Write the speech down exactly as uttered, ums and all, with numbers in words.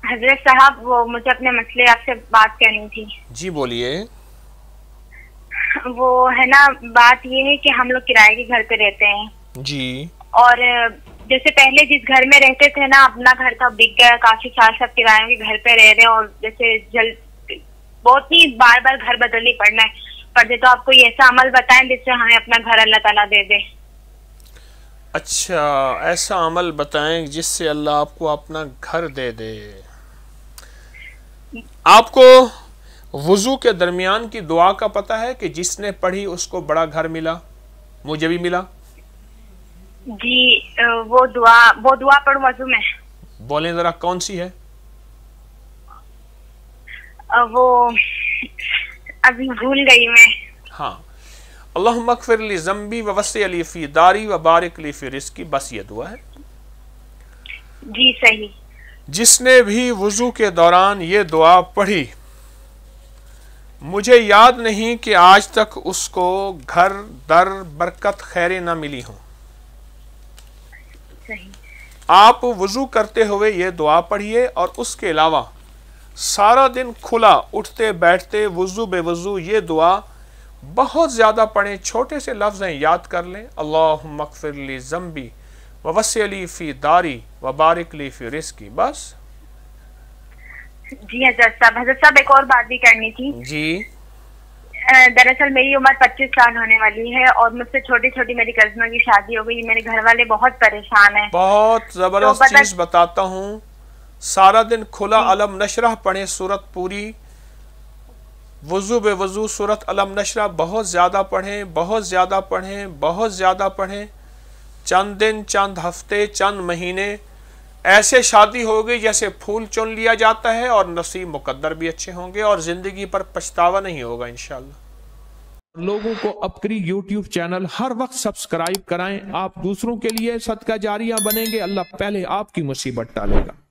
حضرت صاحب وہ مجھے اپنے مسئلے آپ سے بات کرنی تھی. جی بولیے. وہ ہے نا بات یہ ہے کہ ہم لوگ کرائے کے گھر پہ رہتے ہیں. جی. اور جیسے پہلے جس گھر میں رہتے تھے نا اپنا گھر تھا بک گیا, کافی سال سب کرایوں کے گھر پہ رہ رہے ہیں اور جیسے جلد بہت ہی بار بار گھر بدلنی پڑنا ہے پڑتے, تو آپ کوئی ایسا عمل بتائیں جس سے ہمیں اپنا گھر اللہ تعالیٰ دے دے. اچھا, ایسا عمل بتائیں جس سے اللہ آپ کو اپنا گھر دے دے. آپ کو وضو کے درمیان کی دعا کا پتہ ہے کہ جس نے پڑھی اس کو بڑا گھر ملا, مجھے بھی ملا؟ جی وہ دعا وہ دعا پڑھوں وضو میں؟ بولیں ذرا کون سی ہے؟ وہ ابھی بھول گئی میں. ہاں, اللہم اغفر لی ذنبی ووسع لی فی داری وبارک لی فی رزقی, بس یہ دعا ہے. جی صحیح. جس نے بھی وضو کے دوران یہ دعا پڑھی, مجھے یاد نہیں کہ آج تک اس کو گھر در برکت خیریں نہ ملی ہوں. صحیح. آپ وضو کرتے ہوئے یہ دعا پڑھیے اور اس کے علاوہ سارا دن کھلا اٹھتے بیٹھتے وضو بے وضو یہ دعا بہت زیادہ پڑھیں. چھوٹے سے لفظ ہیں, یاد کر لیں. اللہم اغفر لی ذنبی ووسع لی فی داری وبارک لی فی رزقی, بس. جی حضرت صاحب. حضرت صاحب ایک اور بات بھی کرنی تھی. جی. دراصل میری عمر پچیس سال ہونے والی ہے اور مجھ سے چھوٹی چھوٹی میری کزنوں کی شادی ہو گئی. میرے گھر والے بہت پریشان ہیں. بہت زبردست چیز بتاتا ہوں. سارا دن کھلا علم نشرح پڑھیں, سورت پوری وضو بے وضو سورت علم نشرح بہت زیادہ پڑھیں, بہت زیادہ پڑھیں, بہت زیادہ پڑھیں. چند دن, چند ہفتے, چند مہینے ایسے شادی ہوگی جیسے پھول چن لیا جاتا ہے, اور نصیب مقدر بھی اچھے ہوں گے اور زندگی پر پچھتاوا نہیں ہوگا انشاءاللہ. لوگوں کو اپنی یوٹیوب چینل ہر وقت سبسکرائب کرائیں. آپ دوسروں کے لیے صدقہ جاریہ بنیں گے, اللہ پہلے آپ کی مصیبت ٹالے گا.